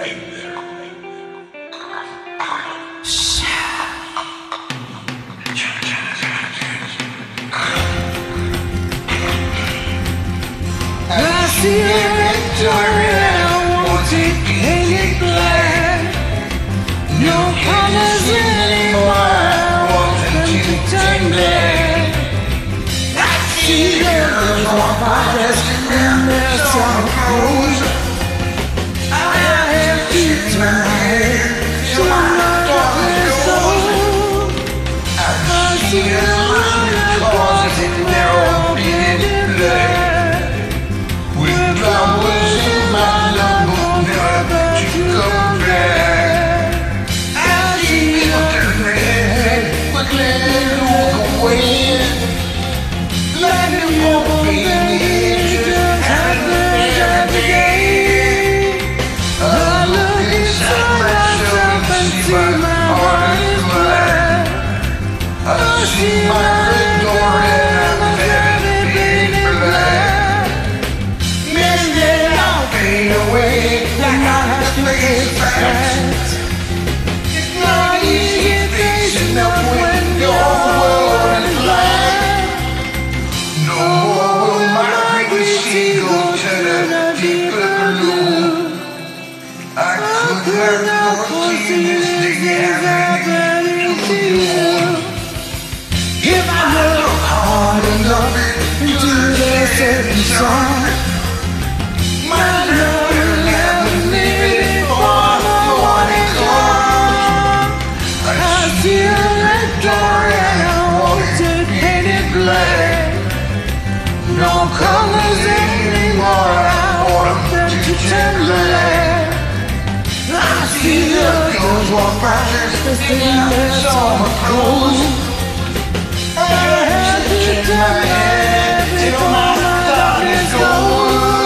I see a Victoria, I want to paint it black. No colors anymore, I want them to turn black. I see girls walk by us in their summer clothes. I have to turn my head to my darkness soul. I see a little closet in their own painted black. Flowers in my love will never to come back. I see you turn your head, quickly walk away. Like the woman being just happened every day. I look inside myself and see my heart is black. I see my red door and I'm very painted black. Away, like I have to face facts. It's not easy facing up when your world is black. No more will my pretty seagull turn a deeper blue. I could not foresee this day happening to you. If I look hard enough into the setting sun, my love will never leave it before the morning comes. I see a red door and I want to paint it black. No colors anymore, I want them to turn black. I see the girls walk by just in their summer clothes. I have to turn my head till my darkness goes.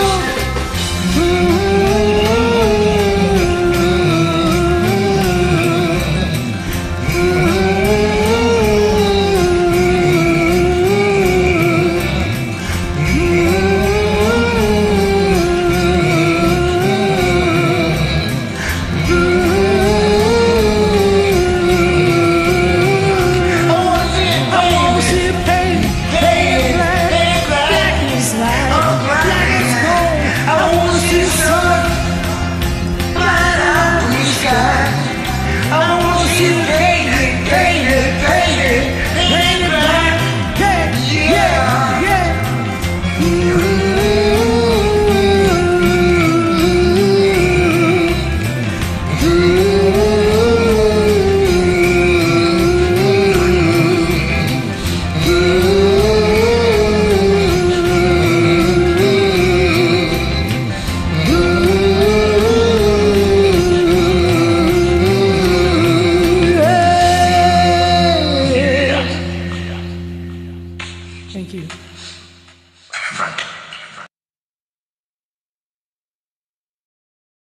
Thank you.